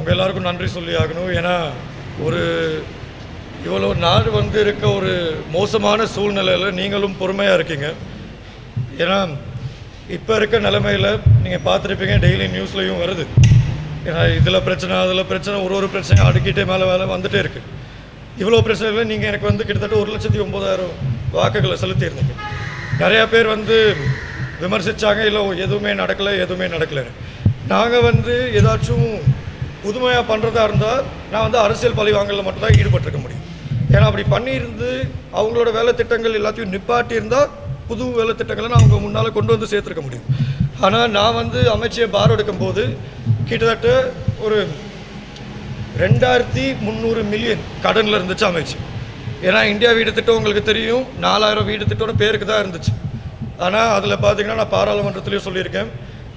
உங்கள் எல்லாருக்கும் நன்றி சொல்லி ஆகணும். ஏன்னா ஒரு இவ்வளோ நாடு வந்து இருக்க ஒரு மோசமான சூழ்நிலையில் நீங்களும் பொறுமையாக இருக்கீங்க. ஏன்னா இப்போ இருக்க நிலைமையில் நீங்கள் பார்த்துருப்பீங்க, டெய்லி நியூஸ்லையும் வருது. ஏன்னா இதில் பிரச்சனை அதில் பிரச்சனை, ஒரு பிரச்சனையும் அடுக்கிட்டே மேலே வேலை வந்துகிட்டே இருக்குது. இவ்வளோ பிரச்சனையில் நீங்கள் எனக்கு வந்து கிட்டத்தட்ட 1,09,000 வாக்குகளை செலுத்தியிருந்தீங்க. நிறையா பேர் வந்து விமர்சித்தாங்க, இல்லை எதுவுமே நடக்கலை. நாங்கள் வந்து ஏதாச்சும் புதுமையாக பண்ணுறதா இருந்தால் நான் வந்து அரசியல் பழிவாங்கலில் மட்டும்தான் ஈடுபட்டிருக்க முடியும். ஏன்னா அப்படி பண்ணியிருந்து அவங்களோட வேலை திட்டங்கள் எல்லாத்தையும் நிப்பாட்டியிருந்தால் புது வேலை திட்டங்களை நான் அவங்க முன்னால் கொண்டு வந்து சேர்த்துருக்க முடியும். ஆனால் நான் வந்து அமைச்சியை பார் எடுக்கும்போது கிட்டத்தட்ட ஒரு 2,300 மில்லியன் கடனில் இருந்துச்சு அமைச்சு. ஏன்னா இந்தியா வீடு திட்டம் உங்களுக்கு தெரியும், 4,000 வீடு திட்டோட பேருக்கு தான் இருந்துச்சு. ஆனால் அதில் பார்த்தீங்கன்னா நான் பாராளுமன்றத்துலேயும் சொல்லியிருக்கேன்,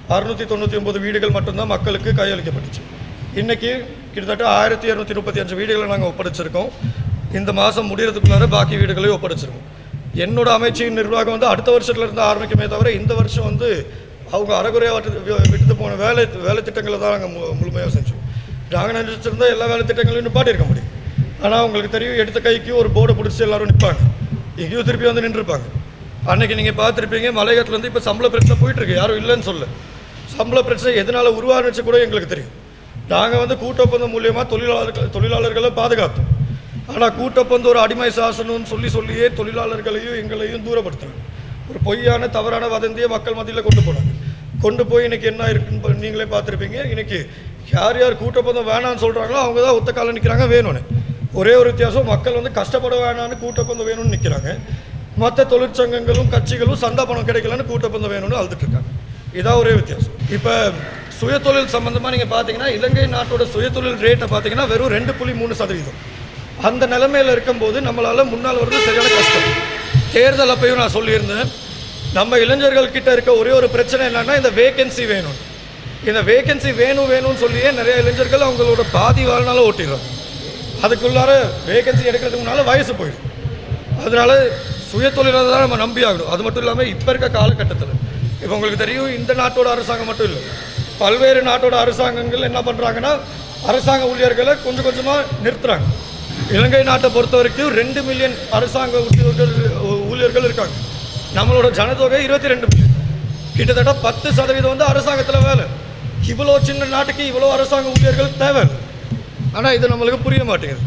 699 வீடுகள் மட்டும்தான் மக்களுக்கு கையளிக்கப்பட்டுச்சு. இன்றைக்கி கிட்டத்தட்ட 1,235 வீடுகளை நாங்கள் ஒப்படைச்சிருக்கோம். இந்த மாதம் முடிகிறதுக்குள்ளார பாக்கி வீடுகளையும் ஒப்படைச்சிருக்கோம். என்னோட அமைச்சின் நிர்வாகம் வந்து அடுத்த வருஷத்துலேருந்து ஆரம்பிக்குமே தவிர இந்த வருஷம் வந்து அவங்க அறகுறையாக விட்டு போன வேலை திட்டங்களை தான் நாங்கள் முழுமையாக செஞ்சோம். நாங்கள் நினச்சிருந்தால் எல்லா வேலை திட்டங்களையும் நிப்பாட்டியிருக்க முடியும். ஆனால் உங்களுக்கு தெரியும், எடுத்த கைக்கு ஒரு போர்டை பிடிச்சி எல்லோரும் நிற்பாங்க, எங்கேயும் திருப்பி வந்து நின்றுருப்பாங்க. அன்றைக்கி நீங்கள் பார்த்துருப்பீங்க, மலையகத்துலேருந்து இப்போ சம்பள பிரச்சனை போயிட்டுருக்கு, யாரும் இல்லைன்னு சொல்ல. சம்பள பிரச்சனை எதனால் உருவானுச்சு கூட எங்களுக்கு தெரியும். நாங்கள் வந்து கூட்டொப்பந்தம் மூலியமாக தொழிலாளர்களை பாதுகாத்தோம். ஆனால் கூட்டொப்பந்தம் ஒரு அடிமை சாசனம்னு சொல்லியே தொழிலாளர்களையும் எங்களையும் தூரப்படுத்துறாங்க. ஒரு பொய்யான தவறான வதந்தியை மக்கள் மத்தியில் கொண்டு போய் இன்றைக்கி என்ன இருக்குன்னு நீங்களே பார்த்துருப்பீங்க. இன்றைக்கி யார் கூட்டொப்பந்தம் வேணான்னு சொல்கிறாங்களோ அவங்க தான் ஒத்த காலம் நிற்கிறாங்க வேணும்னு. ஒரே ஒரு வித்தியாசம், மக்கள் வந்து கஷ்டப்பட வேணான்னு கூட்டொப்பந்தம் வேணும்னு நிற்கிறாங்க. மற்ற தொழிற்சங்கங்களும் கட்சிகளும் சந்தா பணம் கிடைக்கலன்னு கூட்டொப்பந்தம் வேணும்னு அழுதுட்டுருக்காங்க. இதான் ஒரே வித்தியாசம். இப்போ சுயதொழில் சம்மந்தமாக நீங்கள் பார்த்தீங்கன்னா இலங்கை நாட்டோட சுயதொழில் ரேட்டை பார்த்தீங்கன்னா வெறும் 2.3%. அந்த நிலைமையில் இருக்கும்போது நம்மளால் முன்னால் வருது சரியான கஷ்டம். தேர்தல் அப்பையும் நான் சொல்லியிருந்தேன், நம்ம இளைஞர்கள் கிட்ட இருக்க ஒரே ஒரு பிரச்சனை என்னன்னா இந்த வேகன்சி வேணும். இந்த வேகன்சி வேணும்னு சொல்லியே நிறைய இளைஞர்கள் அவங்களோட பாதி வாழ்நாள ஓட்டிடுறாங்க. அதுக்குள்ளார வேகன்சி எடுக்கிறதுக்கு முன்னால் வயசு போயிடும். அதனால சுயதொழிலை தான் நம்ம நம்பி ஆகணும். அது மட்டும் இல்லாமல் இப்போ இருக்க காலகட்டத்தில் இப்போ உங்களுக்கு தெரியும், இந்த நாட்டோட அரசாங்கம் மட்டும் இல்லை, பல்வேறு நாட்டோட அரசாங்கங்கள் என்ன பண்ணுறாங்கன்னா அரசாங்க ஊழியர்களை கொஞ்சம் கொஞ்சமாக நிறுத்துகிறாங்க. இலங்கை நாட்டை பொறுத்த வரைக்கும் 2 மில்லியன் அரசாங்க ஊழியர்கள் இருக்காங்க. நம்மளோட ஜனத்தொகை 22 மில்லியன். கிட்டத்தட்ட 10% வந்து அரசாங்கத்தில் வேலை. இவ்வளோ சின்ன நாட்டுக்கு இவ்வளோ அரசாங்க ஊழியர்கள் தேவை. ஆனால் இது நம்மளுக்கு புரிய மாட்டேங்குது.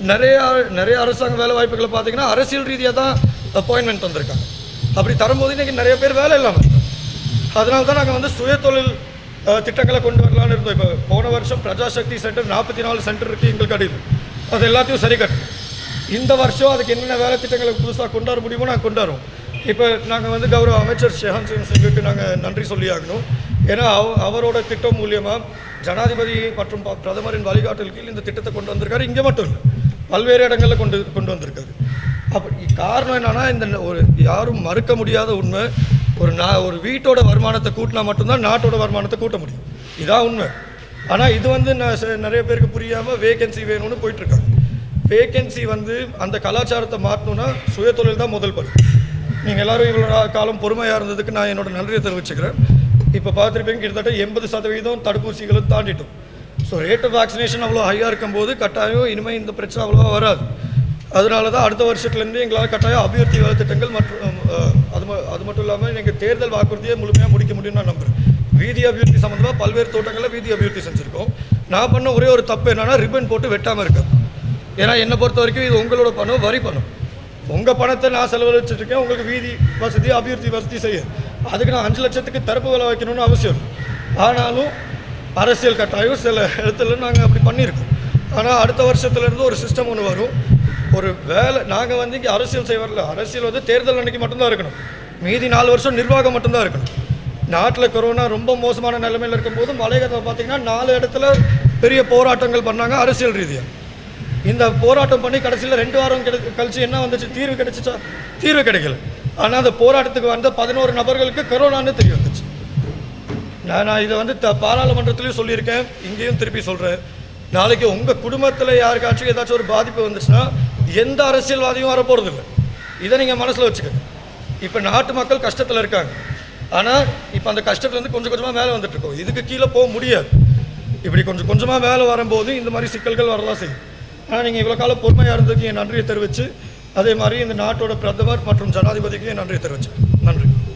நிறைய அரசாங்க வேலை வாய்ப்புகளை பார்த்தீங்கன்னா அரசியல் ரீதியாக தான் அப்பாயின்மெண்ட் வந்திருக்காங்க. அப்படி தரும்போது இன்றைக்கி நிறைய பேர் வேலை இல்லாமல் இருக்காங்க. அதனால தான் நாங்கள் வந்து சுயதொழில் திட்டங்களை கொண்டு வரலான்னு இருந்தோம். இப்போ போன வருஷம் பிரஜாசக்தி சென்டர் 44 சென்டர் இருக்குது எங்களுக்கு அடியில். அது எல்லாத்தையும் சரி கட்டணும். இந்த வருஷம் அதுக்கு என்னென்ன வேலை திட்டங்களை புதுசாக கொண்டாட முடியுமோ நாங்கள் கொண்டாடுறோம். இப்போ நாங்கள் வந்து கௌரவ அமைச்சர் ஷெஹான் சிங்குக்கு நாங்கள் நன்றி சொல்லி ஆகணும். ஏன்னா அவரோட திட்டம் மூலியமாக ஜனாதிபதி மற்றும் பிரதமரின் வழிகாட்டல் கீழ் இந்த திட்டத்தை கொண்டு வந்திருக்காரு. இங்கே மட்டும் இல்லை, பல்வேறு இடங்களில் கொண்டு வந்திருக்காரு. அப்படி காரணம் என்னென்னா, இந்த ஒரு யாரும் மறுக்க முடியாத உண்மை, ஒரு வீட்டோட வருமானத்தை கூட்டினா மட்டும்தான் நாட்டோட வருமானத்தை கூட்ட முடியும். இதான் உண்மை. ஆனால் இது வந்து நிறைய பேருக்கு புரியாமல் வேகன்சி வேணும்னு போயிட்டுருக்காங்க. வேகன்சி வந்து அந்த கலாச்சாரத்தை மாற்றணுன்னா சுயதொழில் தான் முதல் படி. நீங்கள் எல்லோரும் இவ்வளோ காலம் பொறுமையாக இருந்ததுக்கு நான் என்னோட நன்றியை தெரிவிச்சுக்கிறேன். இப்போ பார்த்துருப்பீங்க, கிட்டத்தட்ட 80% தடுப்பூசிகளும் தாண்டிட்டோம். ஸோ ரேட் ஆஃப் வேக்சினேஷன் அவ்வளோ ஹையாக இருக்கும்போது கட்டாயம் இனிமேல் இந்த பிரச்சனை அவ்வளோவா வராது. அதனால தான் அடுத்த வருஷத்துலேருந்து எங்களால் கட்டாயம் அபிவிருத்தி வேலை திட்டங்கள் மற்றும் அது மட்டும் இல்லாமல் எங்கள் தேர்தல் வாக்குறுதியை முழுமையாக முடிக்க முடியும்னு நான் நம்புகிறேன். வீதி அபிவிருத்தி சம்மந்தமாக பல்வேறு தோட்டங்களில் வீதி அபிவிருத்தி செஞ்சுருக்கோம். நான் பண்ண ஒரே ஒரு தப்பு என்னென்னா ரிப்பன் போட்டு வெட்டாமல் இருக்கேன். ஏன்னா என்னை பொறுத்த வரைக்கும் இது உங்களோட பணம், வரி பணம். உங்கள் பணத்தை நான் செலவழிச்சிட்ருக்கேன் உங்களுக்கு வீதி வசதி அபிவிருத்தி வசதி செய்ய. அதுக்கு நான் 5 லட்சத்துக்கு தரப்பு வேலை வைக்கணும்னு அவசியம். ஆனாலும் அரசியல் கட்டாயம் சில இடத்துல நாங்கள் அப்படி பண்ணியிருக்கோம். ஆனால் அடுத்த வருஷத்துலேருந்து ஒரு சிஸ்டம் ஒன்று வரும். ஒரு வேலை நாங்கள் வந்து இங்கே அரசியல் செய்வதில்லை. அரசியல் வந்து தேர்தல் அன்றைக்கி மட்டும்தான் இருக்கணும். மீதி 4 வருஷம் நிர்வாகம் மட்டும்தான் இருக்கணும். நாட்டில் கொரோனா ரொம்ப மோசமான நிலைமையில் இருக்கும்போது மலையகத்தில் பார்த்திங்கன்னா 4 இடத்துல பெரிய போராட்டங்கள் பண்ணாங்க அரசியல் ரீதியாக. இந்த போராட்டம் பண்ணி கடைசியில் 2 வாரம் கழிச்சு என்ன வந்துச்சு, தீர்வு கிடைச்சிச்சா? தீர்வு கிடைக்கல. ஆனால் அந்த போராட்டத்துக்கு வந்த 11 நபர்களுக்கு கொரோனான்னு தெரிய வந்துச்சு. நான் இதை வந்து பாராளுமன்றத்துலேயும் சொல்லியிருக்கேன், இங்கேயும் திருப்பி சொல்கிறேன். நாளைக்கு உங்கள் குடும்பத்தில் யாருக்காச்சும் ஏதாச்சும் ஒரு பாதிப்பு வந்துச்சுன்னா எந்த அரசியல்வாதியும் வரப்போகிறதில்லை. இதை நீங்கள் மனசில் வச்சுக்கோங்க. இப்போ நாட்டு மக்கள் கஷ்டத்தில் இருக்காங்க. ஆனால் இப்போ அந்த கஷ்டத்துலேருந்து கொஞ்சம் கொஞ்சமாக மேலே வந்துட்டுருக்கோம். இதுக்கு கீழே போக முடியாது. இப்படி கொஞ்சம் கொஞ்சமாக வேலை வரும்போது இந்த மாதிரி சிக்கல்கள் வரலாம் செய்யும். ஆனால் நீங்கள் இவ்வளோ காலம் பொறுமையாக இருந்ததுக்கு என் நன்றியை தெரிவித்து, அதே மாதிரி இந்த நாட்டோட பிரதமர் மற்றும் ஜனாதிபதிக்கு என் நன்றியை தெரிவித்தேன். நன்றி.